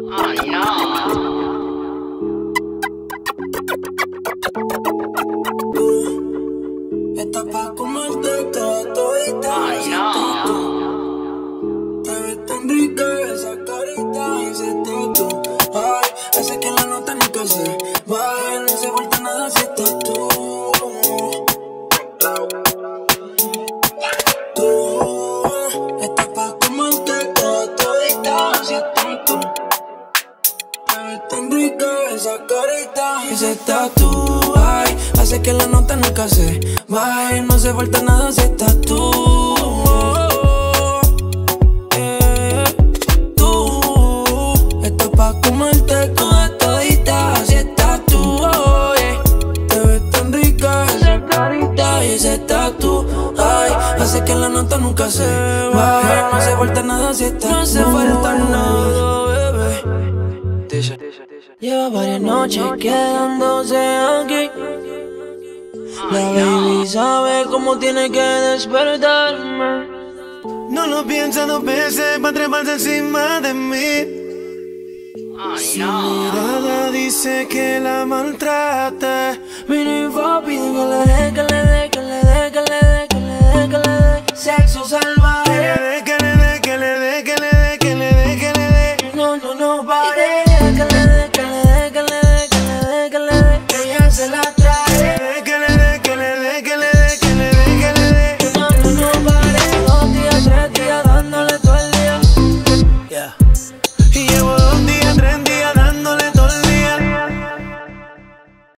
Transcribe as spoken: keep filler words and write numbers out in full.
Oh no. Estás pa' comerte toda todita. Oh no. Te ves tan rica esa carita y ese tatu. Ay, hace que la nota nunca se baje. No se vuelta nada si estás tú. Tú estás pa' comerte toda todita. Si estás tú. Te ves tan rica esa carita y ese tatu. Ay, hace que la nota nunca se baje. No se falta nada si estás tú. Eh, tú estás pa' comerte toda todita. Si estás tú, oh, yeah. Te ves tan rica esa carita y ese tatu. Ay, hace que la nota nunca se baje. No se falta nada si estás tú. No se falta nada, bebé. Lleva varias noches quedándose aquí. La baby sabe cómo tiene que despertarme. No lo piensa dos veces pa' treparse encima de mí. Oh Su no. mirada dice que la maltrata. Mini papi, que le dé, que le dé,